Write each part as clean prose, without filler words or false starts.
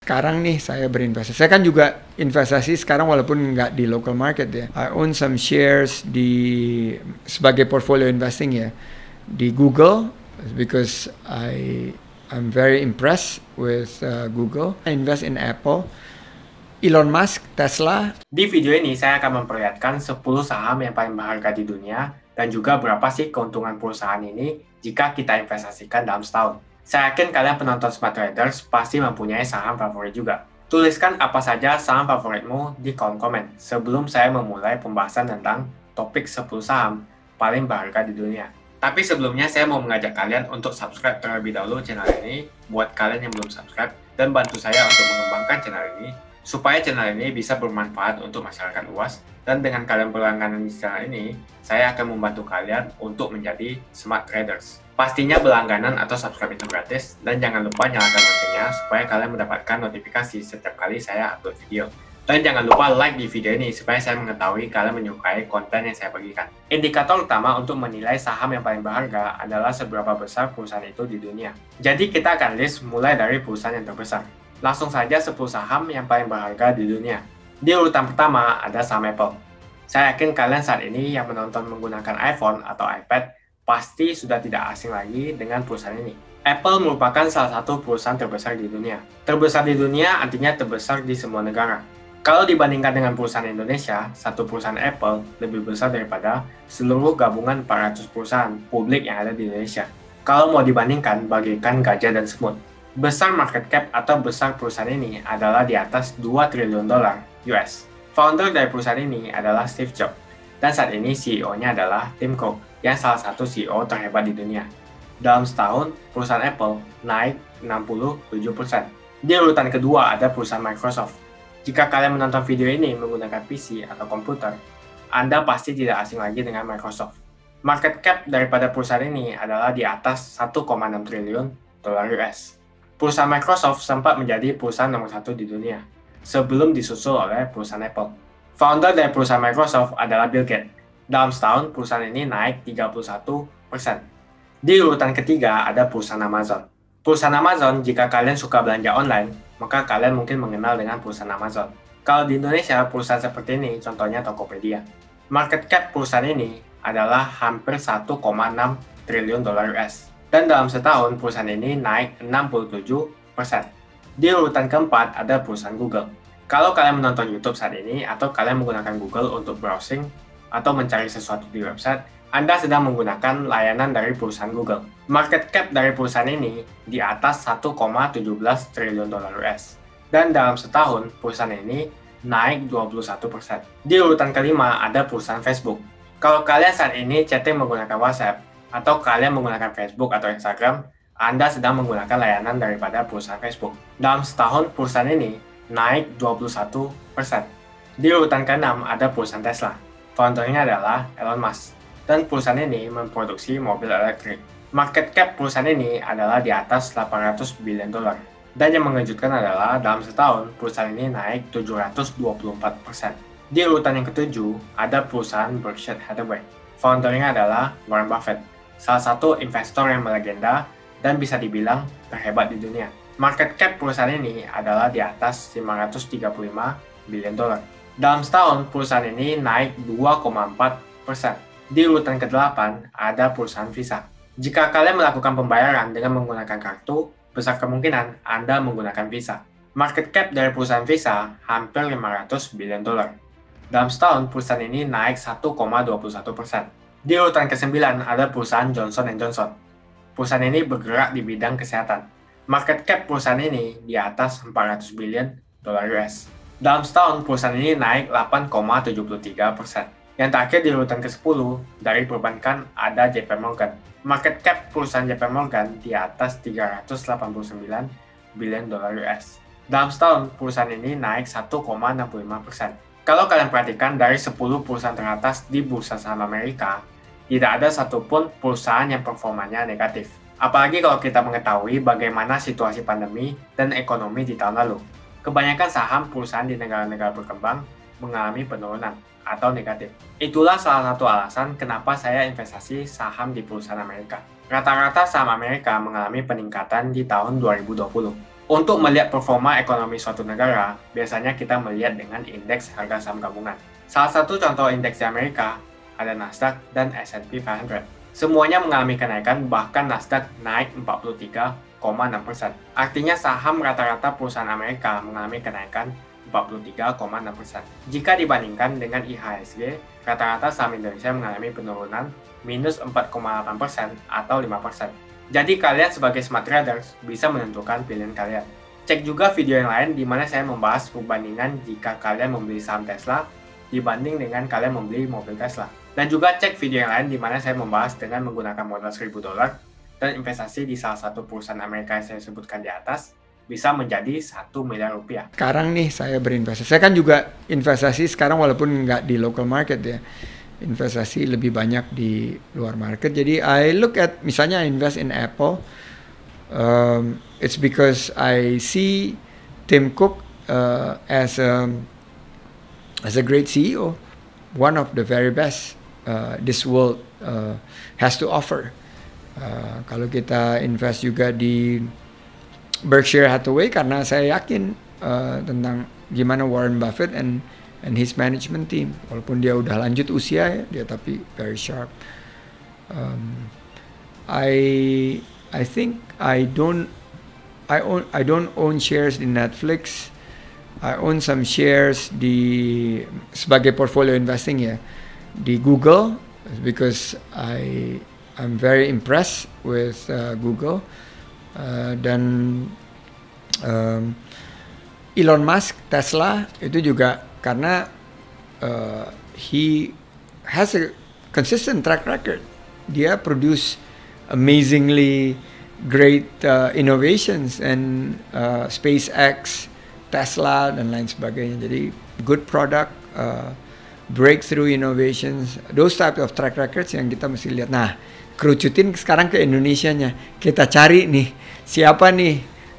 sekarang nih saya berinvestasi. Saya kan juga investasi sekarang walaupun nggak di local market ya. I own some shares sebagai portfolio investing ya di Google because I'm very impressed with Google. I invest in Apple, Elon Musk, Tesla. Di video ini saya akan memperlihatkan 10 saham yang paling berharga di dunia dan juga berapa sih keuntungan perusahaan ini jika kita investasikan dalam setahun. Saya yakin kalian penonton Smart Traders pasti mempunyai saham favorit juga. Tuliskan apa saja saham favoritmu di kolom komen sebelum saya memulai pembahasan tentang topik 10 saham paling berharga di dunia. Tapi sebelumnya saya mau mengajak kalian untuk subscribe terlebih dahulu channel ini buat kalian yang belum subscribe dan bantu saya untuk mengembangkan channel ini supaya channel ini bisa bermanfaat untuk masyarakat luas, dan dengan kalian berlangganan di channel ini, saya akan membantu kalian untuk menjadi smart traders. Pastinya berlangganan atau subscribe itu gratis, dan jangan lupa nyalakan loncengnya supaya kalian mendapatkan notifikasi setiap kali saya upload video. Dan jangan lupa like di video ini supaya saya mengetahui kalian menyukai konten yang saya bagikan. Indikator utama untuk menilai saham yang paling berharga adalah seberapa besar perusahaan itu di dunia. Jadi kita akan list mulai dari perusahaan yang terbesar. Langsung saja 10 saham yang paling berharga di dunia. Di urutan pertama ada saham Apple. Saya yakin kalian saat ini yang menonton menggunakan iPhone atau iPad pasti sudah tidak asing lagi dengan perusahaan ini. Apple merupakan salah satu perusahaan terbesar di dunia. Terbesar di dunia artinya terbesar di semua negara. Kalau dibandingkan dengan perusahaan Indonesia, satu perusahaan Apple lebih besar daripada seluruh gabungan 400 perusahaan publik yang ada di Indonesia. Kalau mau dibandingkan, bagaikan gajah dan semut. Besar market cap atau besar perusahaan ini adalah di atas 2 triliun dolar US. Founder dari perusahaan ini adalah Steve Jobs, dan saat ini CEO-nya adalah Tim Cook, yang salah satu CEO terhebat di dunia. Dalam setahun, perusahaan Apple naik 67%. Di urutan kedua ada perusahaan Microsoft. Jika kalian menonton video ini menggunakan PC atau komputer, Anda pasti tidak asing lagi dengan Microsoft. Market cap daripada perusahaan ini adalah di atas 1,6 triliun dolar US. Perusahaan Microsoft sempat menjadi perusahaan nomor 1 di dunia, sebelum disusul oleh perusahaan Apple. Founder dari perusahaan Microsoft adalah Bill Gates. Dalam setahun, perusahaan ini naik 31%. Di urutan ketiga ada perusahaan Amazon. Perusahaan Amazon, jika kalian suka belanja online, maka kalian mungkin mengenal dengan perusahaan Amazon. Kalau di Indonesia, perusahaan seperti ini contohnya Tokopedia. Market cap perusahaan ini adalah hampir 1,6 triliun dolar US. Dan dalam setahun, perusahaan ini naik 67%. Di urutan keempat ada perusahaan Google. Kalau kalian menonton YouTube saat ini, atau kalian menggunakan Google untuk browsing atau mencari sesuatu di website, Anda sedang menggunakan layanan dari perusahaan Google. Market cap dari perusahaan ini di atas 1,17 triliun dolar US. Dan dalam setahun, perusahaan ini naik 21%. Di urutan kelima ada perusahaan Facebook. Kalau kalian saat ini chatting menggunakan WhatsApp, atau kalian menggunakan Facebook atau Instagram, Anda sedang menggunakan layanan daripada perusahaan Facebook. Dalam setahun, perusahaan ini naik 21%. Di urutan ke-6 ada perusahaan Tesla. Foundernya adalah Elon Musk. Dan perusahaan ini memproduksi mobil elektrik. Market cap perusahaan ini adalah di atas 800 billion dolar. Dan yang mengejutkan adalah dalam setahun, perusahaan ini naik 724%. Di urutan yang ketujuh, ada perusahaan Berkshire Hathaway. Foundernya adalah Warren Buffett, salah satu investor yang melegenda dan bisa dibilang terhebat di dunia. Market cap perusahaan ini adalah di atas 535 billion dolar. Dalam setahun, perusahaan ini naik 2,4%. Di urutan ke-8 ada perusahaan Visa. Jika kalian melakukan pembayaran dengan menggunakan kartu, besar kemungkinan Anda menggunakan Visa. Market cap dari perusahaan Visa hampir 500 billion dolar. Dalam setahun, perusahaan ini naik 1,21%. Di urutan ke-9 ada perusahaan Johnson & Johnson. Perusahaan ini bergerak di bidang kesehatan. Market cap perusahaan ini di atas 400 billion dolar US. Dalam setahun, perusahaan ini naik 8,73%. Yang terakhir di urutan ke-10 dari perbankan ada JP Morgan. Market cap perusahaan JP Morgan di atas 389 billion dolar US. Dalam setahun, perusahaan ini naik 1,65%. Kalau kalian perhatikan dari 10 perusahaan teratas di bursa saham Amerika, tidak ada satupun perusahaan yang performanya negatif. Apalagi kalau kita mengetahui bagaimana situasi pandemi dan ekonomi di tahun lalu. Kebanyakan saham perusahaan di negara-negara berkembang mengalami penurunan atau negatif. Itulah salah satu alasan kenapa saya investasi saham di perusahaan Amerika. Rata-rata saham Amerika mengalami peningkatan di tahun 2020. Untuk melihat performa ekonomi suatu negara, biasanya kita melihat dengan indeks harga saham gabungan. Salah satu contoh indeks di Amerika ada Nasdaq dan S&P 500. Semuanya mengalami kenaikan, bahkan Nasdaq naik 43,6%. Artinya saham rata-rata perusahaan Amerika mengalami kenaikan 43,6%. Jika dibandingkan dengan IHSG, rata-rata saham Indonesia mengalami penurunan minus 4,8% atau 5%. Jadi kalian sebagai smart traders bisa menentukan pilihan kalian. Cek juga video yang lain di mana saya membahas perbandingan jika kalian membeli saham Tesla dibanding dengan kalian membeli mobil Tesla. Dan juga cek video yang lain di mana saya membahas dengan menggunakan modal $1.000 dan investasi di salah satu perusahaan Amerika yang saya sebutkan di atas bisa menjadi 1 miliar rupiah. Sekarang nih saya berinvestasi. Saya kan juga investasi sekarang walaupun nggak di local market ya. Investasi lebih banyak di luar market. Jadi I look at, misalnya I invest in Apple, it's because I see Tim Cook as a great CEO, one of the very best this world has to offer. Kalau kita invest juga di Berkshire Hathaway karena saya yakin tentang gimana Warren Buffett and his management team, walaupun dia udah lanjut usia ya, dia tapi very sharp. I think I don't own shares di Netflix. I own some shares sebagai portfolio investing ya di Google, because I'm very impressed with Google, dan Elon Musk, Tesla itu juga karena he has a consistent track record. Dia produce amazingly great innovations and SpaceX, Tesla dan lain sebagainya. Jadi good product, breakthrough innovations, those type of track records yang kita mesti lihat. Nah, kerucutin sekarang ke Indonesianya. Kita cari nih siapa nih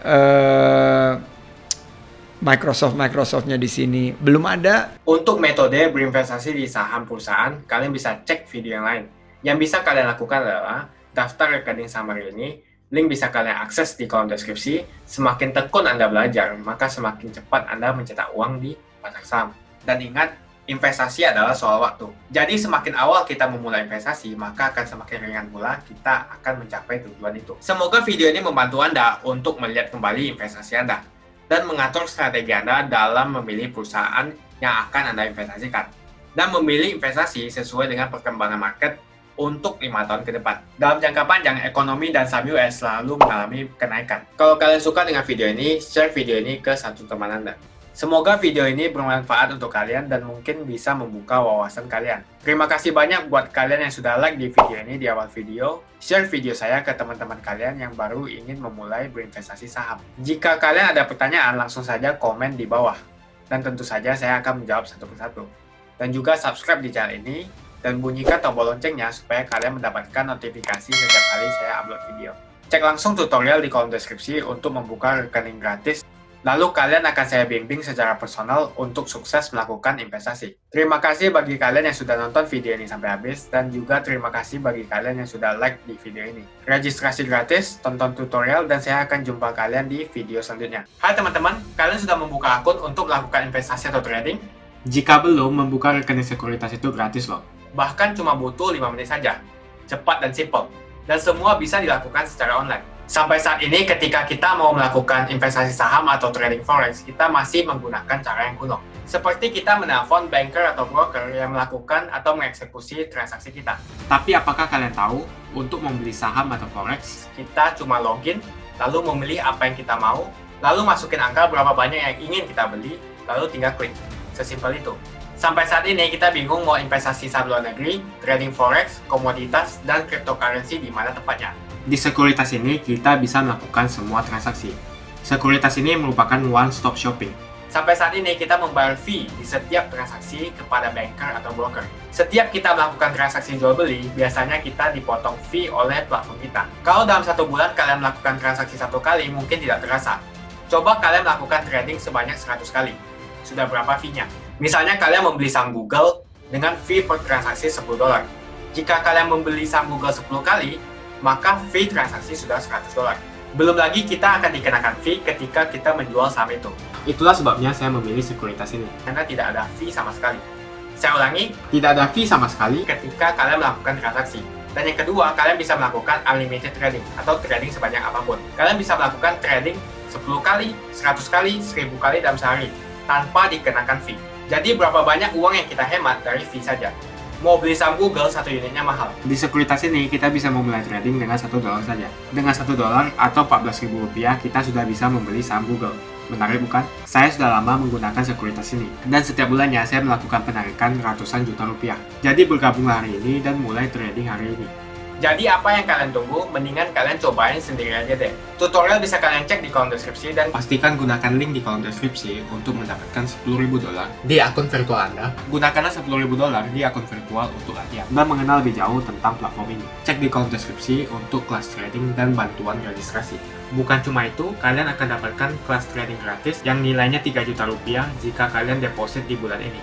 Microsoftnya di sini belum ada. Untuk metode berinvestasi di saham perusahaan, kalian bisa cek video yang lain. Yang bisa kalian lakukan adalah daftar rekening summary ini. Link bisa kalian akses di kolom deskripsi. Semakin tekun Anda belajar, maka semakin cepat Anda mencetak uang di pasar saham. Dan ingat, investasi adalah soal waktu. Jadi semakin awal kita memulai investasi, maka akan semakin ringan pula kita akan mencapai tujuan itu. Semoga video ini membantu Anda untuk melihat kembali investasi Anda dan mengatur strategi Anda dalam memilih perusahaan yang akan Anda investasikan, dan memilih investasi sesuai dengan perkembangan market untuk 5 tahun ke depan. Dalam jangka panjang, ekonomi dan saham US selalu mengalami kenaikan. Kalau kalian suka dengan video ini, share video ini ke satu teman Anda. Semoga video ini bermanfaat untuk kalian dan mungkin bisa membuka wawasan kalian. Terima kasih banyak buat kalian yang sudah like di video ini di awal video. Share video saya ke teman-teman kalian yang baru ingin memulai berinvestasi saham. Jika kalian ada pertanyaan, langsung saja komen di bawah. Dan tentu saja saya akan menjawab satu persatu. Dan juga subscribe di channel ini dan bunyikan tombol loncengnya supaya kalian mendapatkan notifikasi setiap kali saya upload video. Cek langsung tutorial di kolom deskripsi untuk membuka rekening gratis. Lalu kalian akan saya bimbing secara personal untuk sukses melakukan investasi. Terima kasih bagi kalian yang sudah nonton video ini sampai habis, dan juga terima kasih bagi kalian yang sudah like di video ini. Registrasi gratis, tonton tutorial, dan saya akan jumpa kalian di video selanjutnya. Hai teman-teman, kalian sudah membuka akun untuk melakukan investasi atau trading? Jika belum, membuka rekening sekuritas itu gratis loh. Bahkan cuma butuh 5 menit saja. Cepat dan simple. Dan semua bisa dilakukan secara online. Sampai saat ini ketika kita mau melakukan investasi saham atau trading forex, kita masih menggunakan cara yang kuno. Seperti kita menelpon banker atau broker yang melakukan atau mengeksekusi transaksi kita. Tapi apakah kalian tahu, untuk membeli saham atau forex, kita cuma login, lalu memilih apa yang kita mau, lalu masukin angka berapa banyak yang ingin kita beli, lalu tinggal klik. Sesimpel itu. Sampai saat ini kita bingung mau investasi saham luar negeri, trading forex, komoditas, dan cryptocurrency di mana tepatnya. Di sekuritas ini kita bisa melakukan semua transaksi. Sekuritas ini merupakan one-stop shopping. Sampai saat ini kita membayar fee di setiap transaksi kepada banker atau broker. Setiap kita melakukan transaksi jual beli, biasanya kita dipotong fee oleh platform kita. Kalau dalam 1 bulan kalian melakukan transaksi 1 kali, mungkin tidak terasa. Coba kalian melakukan trading sebanyak 100 kali. Sudah berapa fee-nya? Misalnya kalian membeli saham Google dengan fee per transaksi $10. Jika kalian membeli saham Google 10 kali, maka fee transaksi sudah $100. Belum lagi kita akan dikenakan fee ketika kita menjual saham itu. Itulah sebabnya saya memilih sekuritas ini, karena tidak ada fee sama sekali. Saya ulangi, tidak ada fee sama sekali ketika kalian melakukan transaksi. Dan yang kedua, kalian bisa melakukan unlimited trading atau trading sebanyak apapun. Kalian bisa melakukan trading 10 kali, 100 kali, 1000 kali dalam sehari tanpa dikenakan fee. Jadi berapa banyak uang yang kita hemat dari fee saja. Mau beli saham Google, satu unitnya mahal. Di sekuritas ini, kita bisa memulai trading dengan $1 saja. Dengan $1 atau Rp14.000, kita sudah bisa membeli saham Google. Menarik bukan? Saya sudah lama menggunakan sekuritas ini. Dan setiap bulannya, saya melakukan penarikan ratusan juta rupiah. Jadi bergabunglah hari ini dan mulai trading hari ini. Jadi apa yang kalian tunggu? Mendingan kalian cobain sendiri aja deh. Tutorial bisa kalian cek di kolom deskripsi dan pastikan gunakan link di kolom deskripsi untuk mendapatkan $10.000 di akun virtual Anda. Gunakanlah $10.000 di akun virtual untuk latihan dan mengenal lebih jauh tentang platform ini. Cek di kolom deskripsi untuk kelas trading dan bantuan registrasi. Bukan cuma itu, kalian akan dapatkan kelas trading gratis yang nilainya Rp3 juta jika kalian deposit di bulan ini.